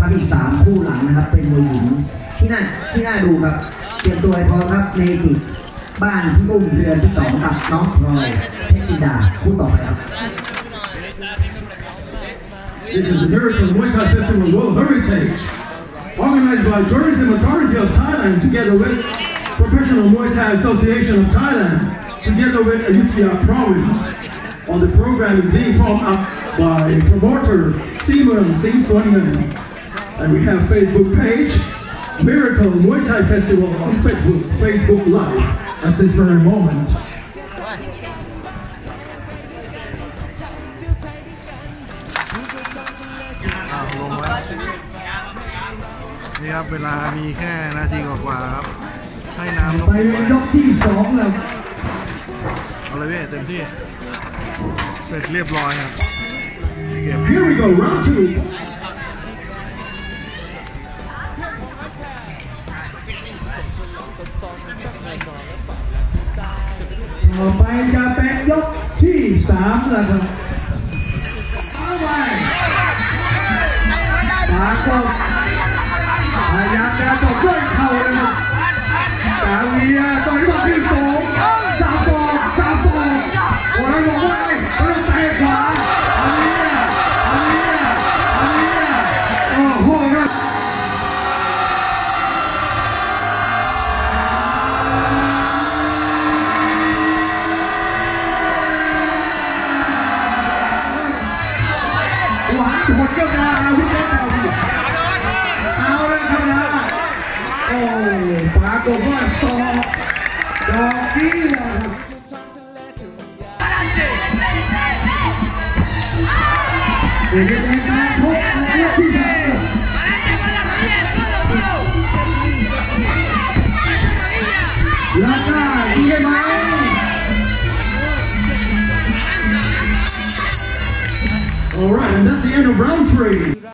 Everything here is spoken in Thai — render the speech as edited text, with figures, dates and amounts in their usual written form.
ครับอีก3คู่หลังนะครับเป็นมวยหญิงที่น่าดูครับเตรียมตัวให้พร้อมครับเมจิบ้านพี่อุ้มเดือนที่2กับน้องพลอยเพชรธิดาคู่ต่อไปครับ This is the Miracle Muay Thai Festival World Heritage, organized by Tourism Authority of Thailand together with Professional Muay Thai Association of Thailand, together with Ayutthaya Province. On the program is being formed up by promoter Simon Singh Swanman, and we have Facebook page Miracle Muay Thai Festival on Facebook Live at this very moment. นี่ครับเวลามีแค่นาทีกว่าๆครับให้น้ำไปยกที่2แล้วเอาเลยพี่เต็มที่เสร็จเรียบร้อยครับ Here we go round 2. ต่อไปจะเป็นยกที่3แล้วครับเอาไปมาก็พยายามจะตบด้วยเข่าเลยครับกาเวียต่อยมาที่2จับโอ้ยบอกว่าเราเตะขวาอันนี้โอ้โหครับหวานชนก็ได้วิเคราะห์เอาเลยครับนะโอ้ปรากฏว่าศอกดอกนี้นะครับเด็กๆการพบและที่ทำลักหน้าดีไหม All right, and that's the end of round 3.